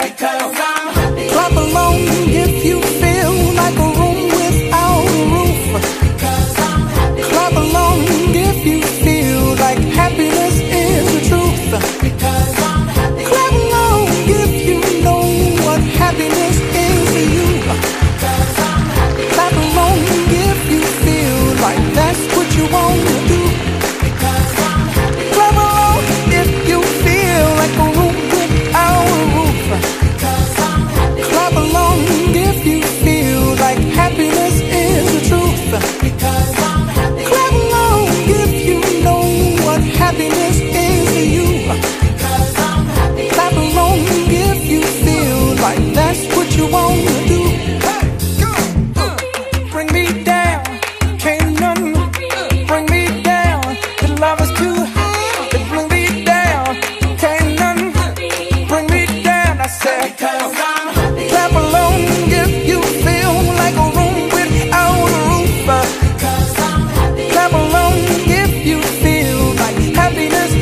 because I'm happy. Clap along if you feel like a room without a roof. Because I'm happy. Clap along if you feel like happiness is the truth. Because I'm happy. Clap along if you know what happiness is to you. Because I'm happy. Clap along if you feel like that's what you want to do. Because I'm happy. Clap along if you feel like a room without a roof. Because I'm happy. Clap along if you feel like happiness is the truth. Because I'm happy. Clap along if you know what happiness is to you. Because I'm happy. Clap along if you feel like that's what you want to do. Hey, go! Bring me down, can't none bring me down. The love is too high to bring me down. Can't none bring me down. I said, Because I'm happy. clap along if you feel like a room without a roof. Because I'm happy. Clap along if you feel like happiness